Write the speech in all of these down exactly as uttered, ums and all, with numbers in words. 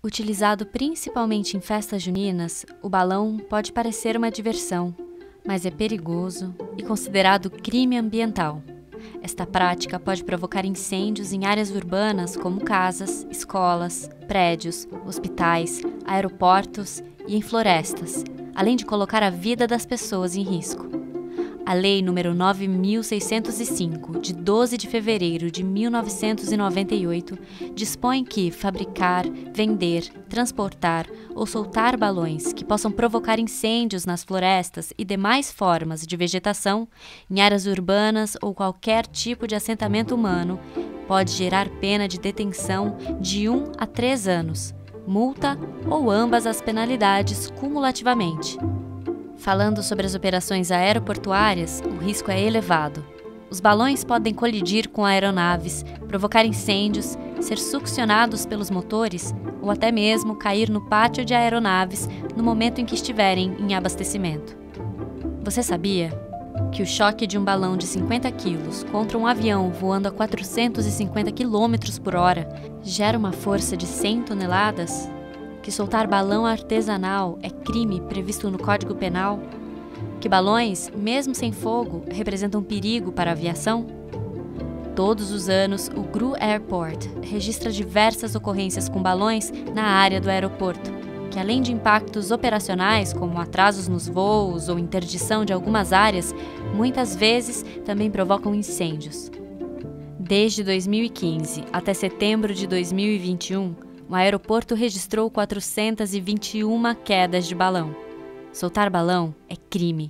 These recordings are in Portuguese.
Utilizado principalmente em festas juninas, o balão pode parecer uma diversão, mas é perigoso e considerado crime ambiental. Esta prática pode provocar incêndios em áreas urbanas como casas, escolas, prédios, hospitais, aeroportos e em florestas, além de colocar a vida das pessoas em risco. A Lei número nove mil seiscentos e cinco, de doze de fevereiro de mil novecentos e noventa e oito, dispõe que fabricar, vender, transportar ou soltar balões que possam provocar incêndios nas florestas e demais formas de vegetação, em áreas urbanas ou qualquer tipo de assentamento humano, pode gerar pena de detenção de um a três anos, multa ou ambas as penalidades cumulativamente. Falando sobre as operações aeroportuárias, o risco é elevado. Os balões podem colidir com aeronaves, provocar incêndios, ser succionados pelos motores ou até mesmo cair no pátio de aeronaves no momento em que estiverem em abastecimento. Você sabia que o choque de um balão de cinquenta quilos contra um avião voando a quatrocentos e cinquenta quilômetros por hora gera uma força de cem toneladas? Que soltar balão artesanal é crime previsto no Código Penal? Que balões, mesmo sem fogo, representam perigo para a aviação? Todos os anos, o G R U Airport registra diversas ocorrências com balões na área do aeroporto, que além de impactos operacionais, como atrasos nos voos ou interdição de algumas áreas, muitas vezes também provocam incêndios. Desde dois mil e quinze até setembro de dois mil e vinte e um, o aeroporto registrou quatrocentas e vinte e uma quedas de balão. Soltar balão é crime.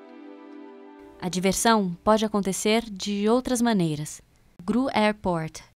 A diversão pode acontecer de outras maneiras. O G R U Airport